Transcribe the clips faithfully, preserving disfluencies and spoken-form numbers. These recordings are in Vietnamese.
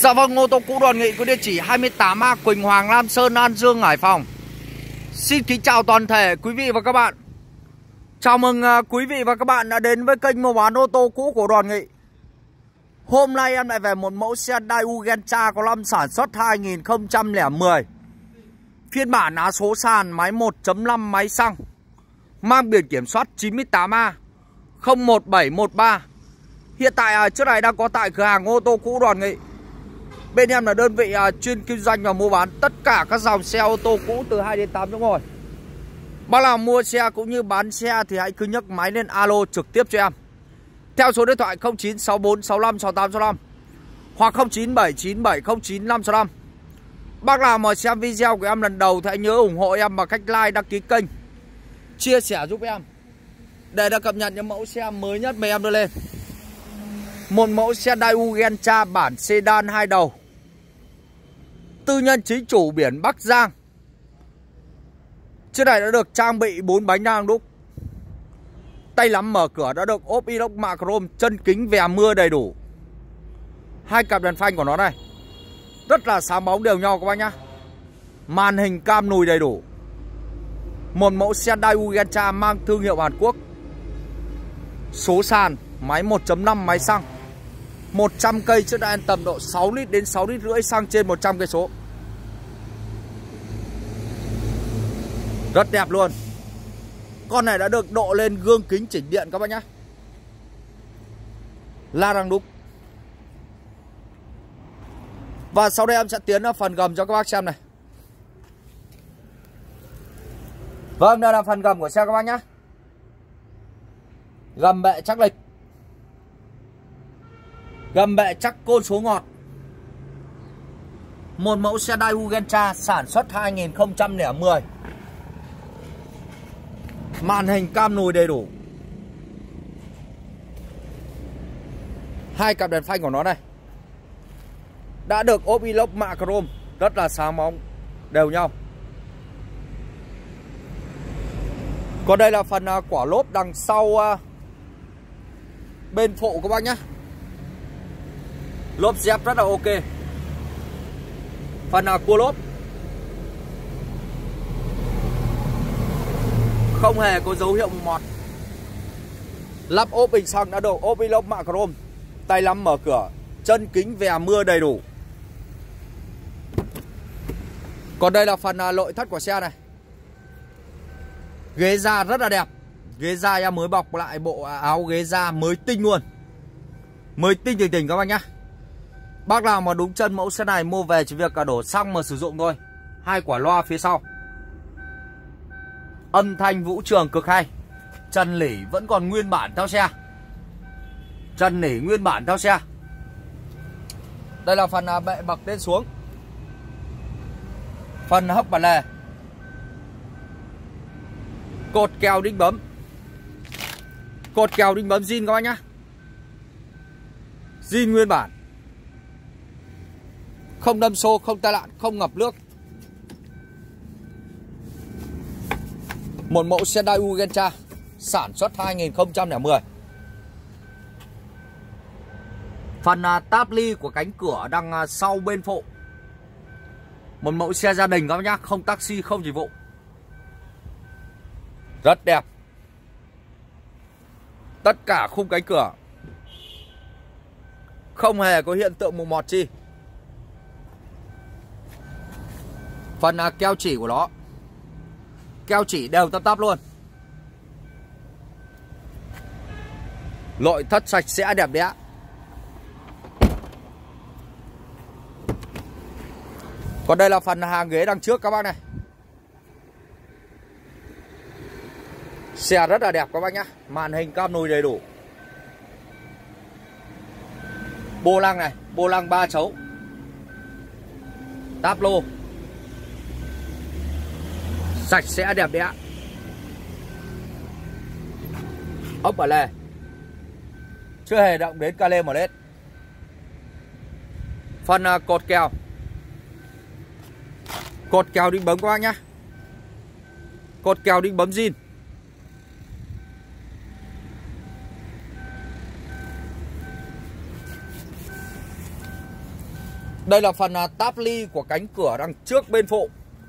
Dạ vâng, ô tô cũ Đoàn Nghị có địa chỉ hai mươi tám A Quỳnh Hoàng, Lam Sơn, An Dương, Hải Phòng. Xin kính chào toàn thể quý vị và các bạn. Chào mừng quý vị và các bạn đã đến với kênh mua bán ô tô cũ của Đoàn Nghị. Hôm nay em lại về một mẫu xe Daewoo Gentra có năm sản xuất hai nghìn không trăm lẻ mười. Phiên bản á số sàn, máy một chấm năm máy xăng, mang biển kiểm soát chín mươi tám A không một bảy một ba. Hiện tại trước này đang có tại cửa hàng ô tô cũ Đoàn Nghị. Bên em là đơn vị chuyên kinh doanh và mua bán tất cả các dòng xe ô tô cũ từ hai đến tám chỗ ngồi. Bác nào mua xe cũng như bán xe thì hãy cứ nhấc máy lên alo trực tiếp cho em theo số điện thoại không chín sáu bốn sáu lăm sáu tám sáu lăm hoặc không chín bảy chín bảy không chín năm sáu lăm. Bác nào mà xem video của em lần đầu thì hãy nhớ ủng hộ em bằng cách like, đăng ký kênh, chia sẻ giúp em để được cập nhật những mẫu xe mới nhất mà em đưa lên. Một mẫu xe Daewoo Gentra bản sedan hai đầu, tư nhân chính chủ, biển Bắc Giang. Chiếc này đã được trang bị bốn bánh đa năng đúc, tay lắm mở cửa đã được ốp inox mạ chrome, chân kính vè mưa đầy đủ. Hai cặp đèn phanh của nó này rất là sáng bóng đều nhau các bác nhá. Màn hình cam lùi đầy đủ. Một mẫu xe Daewoo Gentra mang thương hiệu Hàn Quốc. Số sàn, máy một chấm năm máy xăng, một trăm cây chiếc đã ăn tầm độ sáu lít đến sáu lít rưỡi xăng trên một trăm cây số. Rất đẹp luôn. Con này đã được độ lên gương kính chỉnh điện các bác nhá. La răng đúc. Và sau đây em sẽ tiến vào phần gầm cho các bác xem này. Vâng, đây là phần gầm của xe các bác nhá. Gầm bệ chắc lịch, gầm bệ chắc côn số ngọt. Một mẫu xe Daewoo Gentra sản xuất hai nghìn không trăm lẻ mười. Màn hình cam lùi đầy đủ. Hai cặp đèn phanh của nó này đã được ốp inox mạ chrome, rất là sáng bóng đều nhau. Còn đây là phần quả lốp đằng sau bên phụ các bác nhé. Lốp dép rất là ok. Phần cua lốp không hề có dấu hiệu mọt. Lắp ốp bình xăng đã được ốp inox mạ chrome, tay lắm mở cửa, chân kính vè mưa đầy đủ. Còn đây là phần nội thất của xe này. Ghế da rất là đẹp. Ghế da em mới bọc lại bộ áo ghế da mới tinh luôn, mới tinh tình tình các bác nhá. Bác nào mà đúng chân mẫu xe này mua về chỉ việc cả đổ xăng mà sử dụng thôi. Hai quả loa phía sau, âm thanh vũ trường cực hay. Chân nỉ vẫn còn nguyên bản theo xe. Chân nỉ nguyên bản theo xe. Đây là phần bệ bậc lên xuống, phần hấp bản lề, cột kèo đinh bấm. Cột kèo đinh bấm zin các bác nhá. Zin nguyên bản, không đâm xô, không tai nạn, không ngập nước. Một mẫu xe Daewoo Gentra sản xuất hai nghìn không trăm lẻ mười. Phần táp ly của cánh cửa đằng sau bên phụ. Một mẫu xe gia đình các bác nhá, không taxi, không dịch vụ. Rất đẹp. Tất cả khung cánh cửa không hề có hiện tượng mù mọt chi. Phần keo chỉ của nó, keo chỉ đều tắp tắp luôn. Nội thất sạch sẽ đẹp đẽ. Còn đây là phần hàng ghế đằng trước các bác này. Xe rất là đẹp các bác nhá. Màn hình cam lùi đầy đủ. Vô lăng này, vô lăng ba chấu, táp lô sạch sẽ đẹp đẽ. Ốc bản lề chưa hề động đến ca lê một lết. Phần cột kèo, cột kèo đinh bấm các bác nhá. Cột kèo đinh bấm zin. Đây là phần táp ly của cánh cửa đằng trước bên phụ.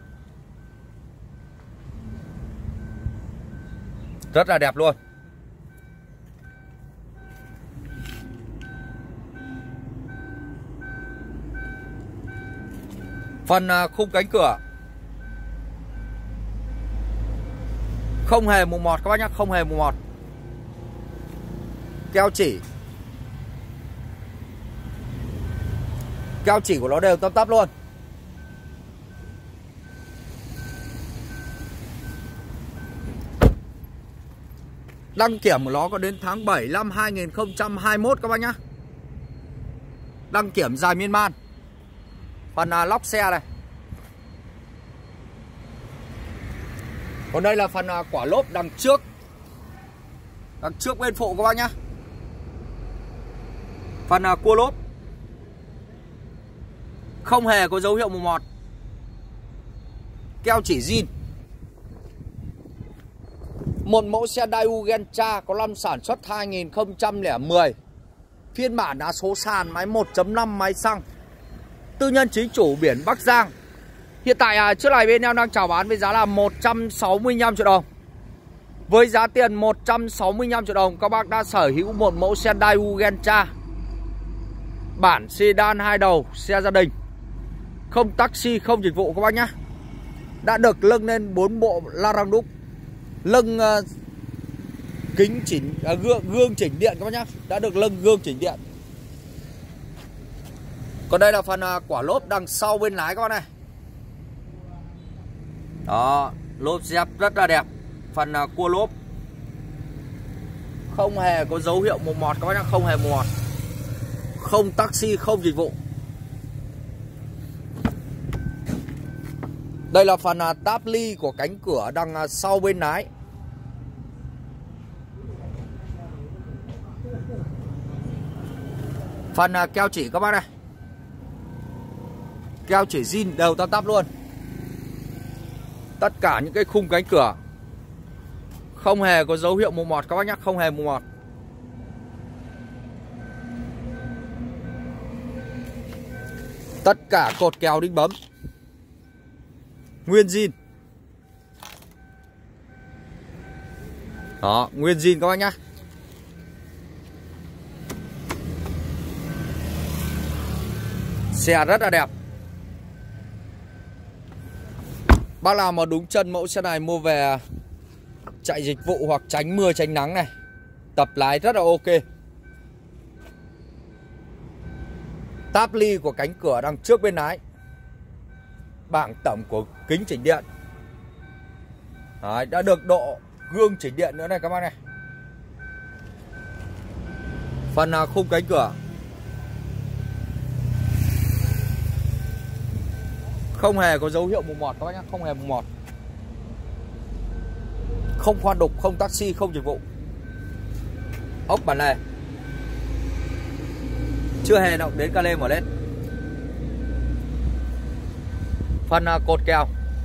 Rất là đẹp luôn. Phần khung cánh cửa không hề mù mọt các bác nhé, không hề mù mọt. Keo chỉ Keo chỉ của nó đều tăm tắp luôn. Đăng kiểm của nó có đến tháng bảy năm hai nghìn không trăm hai mươi mốt các bác nhá. Đăng kiểm dài miên man. Phần à, lóc xe này. Còn đây là phần à, quả lốp đằng trước. Đằng trước bên phụ các bác nhá. Phần à, cua lốp không hề có dấu hiệu mù mọt. Keo chỉ zin. Một mẫu xe Daewoo Gentra có năm sản xuất hai nghìn không trăm lẻ mười. Phiên bản đá số sàn, máy một chấm năm, máy xăng. Tư nhân chính chủ biển Bắc Giang. Hiện tại à, chiếc này bên em đang chào bán với giá là một trăm sáu mươi lăm triệu đồng. Với giá tiền một trăm sáu mươi lăm triệu đồng, các bác đã sở hữu một mẫu xe Daewoo Gentra bản sedan hai đầu, xe gia đình. Không taxi, không dịch vụ các bác nhá. Đã được lưng lên bốn bộ la răng đúc. Lưng uh, kính chỉnh uh, gương, gương chỉnh điện các bác nhá. Đã được lưng gương chỉnh điện. Còn đây là phần uh, quả lốp đằng sau bên lái các bác này. Đó, lốp dép rất là đẹp. Phần uh, cua lốp không hề có dấu hiệu mù mọt các bác nhá, không hề mù mọt. Không taxi, không dịch vụ. Đây là phần uh, táp ly của cánh cửa đằng uh, sau bên lái. Phần uh, keo chỉ các bác này. Keo chỉ zin đều tăm tắp luôn. Tất cả những cái khung cánh cửa không hề có dấu hiệu mù mọt các bác nhé, không hề mù mọt. Tất cả cột kèo đinh bấm nguyên zin. Đó, nguyên zin các bác nhá. Xe rất là đẹp. Bác nào mà đúng chân mẫu xe này mua về chạy dịch vụ hoặc tránh mưa tránh nắng này, tập lái rất là ok. Táp ly của cánh cửa đằng trước bên lái. Bảng tổng của kính chỉnh điện. Đấy, đã được độ gương chỉnh điện nữa này các bác này. Phần khung cánh cửa không hề có dấu hiệu mù mọt các bác nhé, không hề mù mọt. Không khoan đục, không taxi, không dịch vụ. Ốc bản lề chưa hề động đến ca lê mở lên. Phần uh, cột kèo,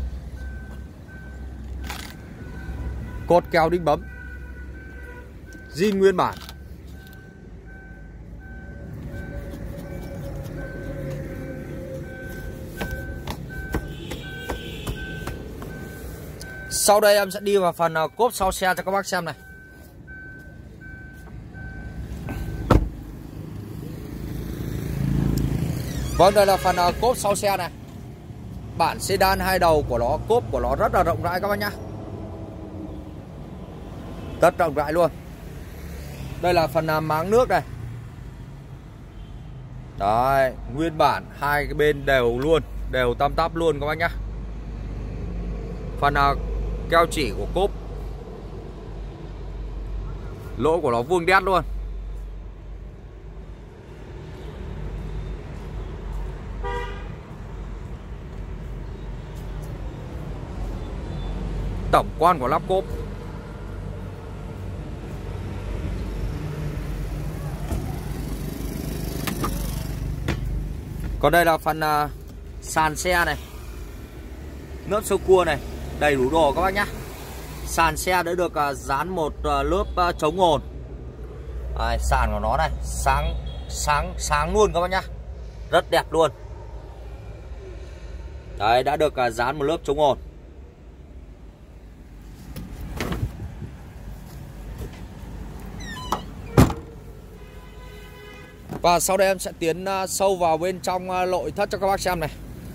cột kèo đinh bấm zin nguyên bản. Sau đây em sẽ đi vào phần uh, cốp sau xe cho các bác xem này. Vâng, đây là phần uh, cốp sau xe này. Bản sedan hai đầu của nó, cốp của nó rất là rộng rãi các bác nhá. Rất rộng rãi luôn. Đây là phần uh, máng nước này. Đấy, nguyên bản hai cái bên đều luôn, đều tăm tắp luôn các bác nhá. Phần uh, keo chỉ của cốp, lỗ của nó vuông đét luôn. Tổng quan của lắp cốp còn đây là phần uh, sàn xe này, nước sâu cua này, đầy đủ đồ các bác nhá. Sàn xe đã được uh, dán một uh, lớp uh, chống ồn. Đấy, sàn của nó này sáng sáng sáng luôn các bác nhá, rất đẹp luôn. Đấy, đã được uh, dán một lớp chống ồn. Và sau đây em sẽ tiến uh, sâu vào bên trong uh, nội thất cho các bác xem này.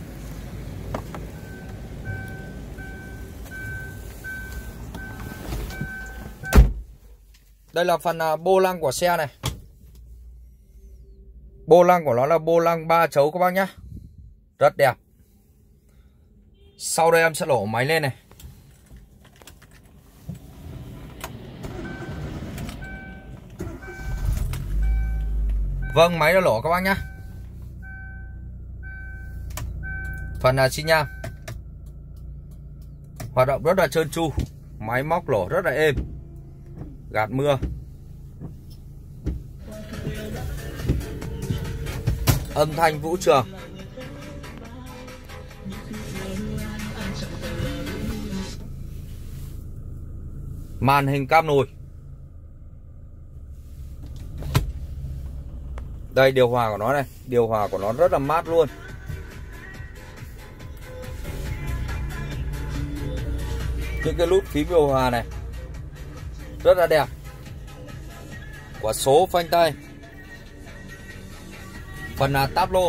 Đây là phần uh, vô lăng của xe này. Vô lăng của nó là vô lăng ba chấu các bác nhé. Rất đẹp. Sau đây em sẽ nổ máy lên này. Vâng, máy đã nổ các bác nhé. Phần là xi nhan hoạt động rất là trơn tru. Máy móc nổ rất là êm, gạt mưa. Âm thanh vũ trường. Màn hình cam nồi. Đây, điều hòa của nó này. Điều hòa của nó rất là mát luôn. Những cái nút phím điều hòa này rất là đẹp. Quả số phanh tay. Phần là táp lô.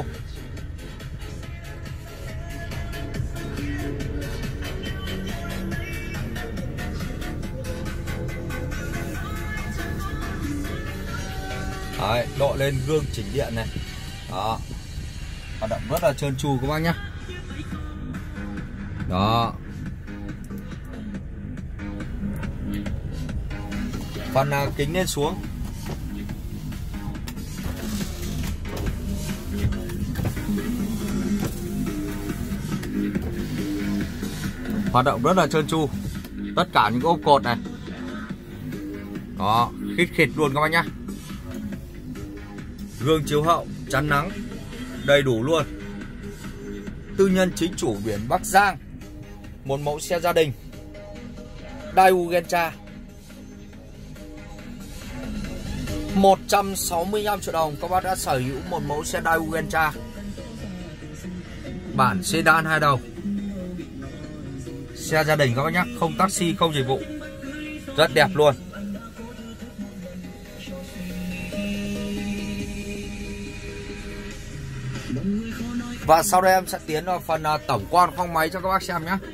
Đấy, độ lên gương chỉnh điện này. Đó, hoạt động rất là trơn tru các bác nhé. Đó, phần là kính lên xuống. Hoạt động rất là trơn tru. Tất cả những ốp cột này. Đó, khít khịt luôn các bác nhé. Gương chiếu hậu, chắn nắng đầy đủ luôn. Tư nhân chính chủ biển Bắc Giang. Một mẫu xe gia đình Daewoo Gentra. một trăm sáu mươi lăm triệu đồng các bác đã sở hữu một mẫu xe Daewoo Gentra. Bản sedan hai đầu. Xe gia đình các bác nhé, không taxi, không dịch vụ. Rất đẹp luôn. Và sau đây em sẽ tiến vào phần uh, tổng quan khoang máy cho các bác xem nhé.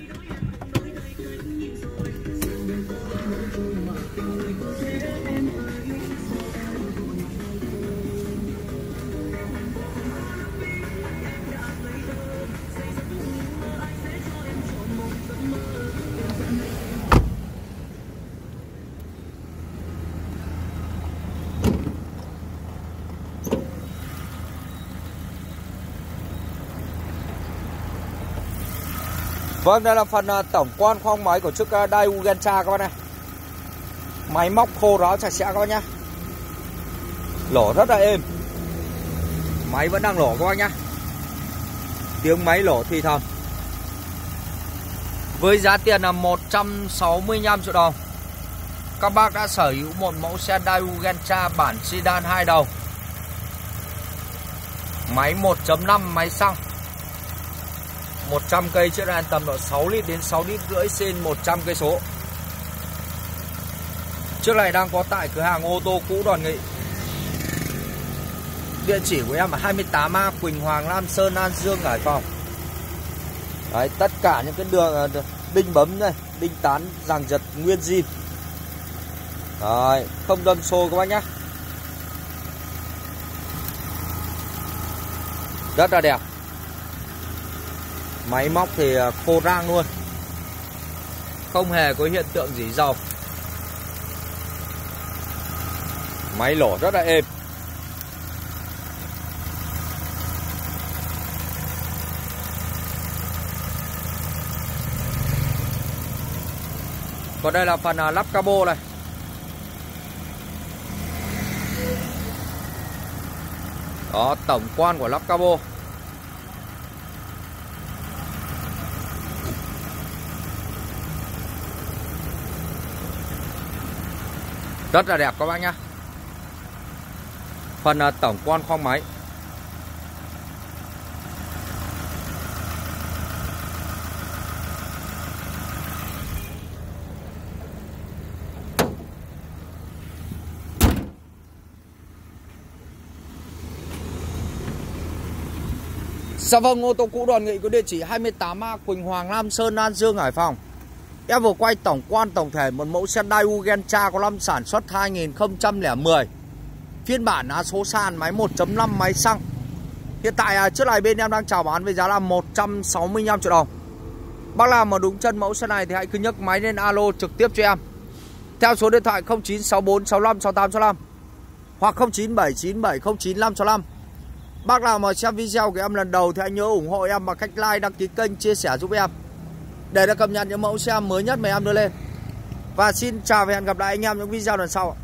Vâng, đây là phần uh, tổng quan khoang máy của chiếc uh, Daewoo Gentra các bác này. Máy móc khô ráo sạch sẽ các bác nhé. Lổ rất là êm. Máy vẫn đang lổ các bác nhé. Tiếng máy lổ thì thầm. Với giá tiền là một trăm sáu mươi lăm triệu đồng, các bác đã sở hữu một mẫu xe Daewoo Gentra bản sedan hai đầu. Máy một chấm năm, máy xăng. một trăm cây, chiếc này tầm độ sáu lít đến sáu lít rưỡi trên một trăm cây số. Chiếc này đang có tại cửa hàng ô tô cũ Đoàn Nghị. Địa chỉ của em là hai mươi tám A Quỳnh Hoàng, Lam Sơn, An Dương, Hải Phòng. Đấy, tất cả những cái đường đinh bấm này, đinh tán, giằng giật nguyên zin. Đấy, không đâm xô các bác nhé. Rất là đẹp. Máy móc thì khô rang luôn. Không hề có hiện tượng rỉ dầu. Máy lổ rất là êm. Còn đây là phần lắp cabo này. Đó, tổng quan của lắp cabo. Rất là đẹp các bác nhé. Phần uh, tổng quan khoang máy. Dạ vâng, ô tô cũ Đoàn Nghị có địa chỉ hai mươi tám A Quỳnh Hoàng, Lam Sơn, An Dương, Hải Phòng. Em vừa quay tổng quan tổng thể một mẫu xe Daewoo Gentra có năm sản xuất hai nghìn không trăm lẻ mười. Phiên bản á số sàn, máy một chấm năm, máy xăng. Hiện tại trước này bên em đang chào bán với giá là một trăm sáu mươi lăm triệu đồng. Bác nào mà đúng chân mẫu xe này thì hãy cứ nhấc máy lên alo trực tiếp cho em theo số điện thoại không chín sáu bốn sáu lăm sáu tám sáu lăm hoặc không chín bảy chín bảy không chín năm sáu lăm. Bác nào mà xem video của em lần đầu thì hãy nhớ ủng hộ em bằng cách like, đăng ký kênh, chia sẻ giúp em để được cập nhật những mẫu xe mới nhất mà em đưa lên. Và xin chào và hẹn gặp lại anh em những video lần sau.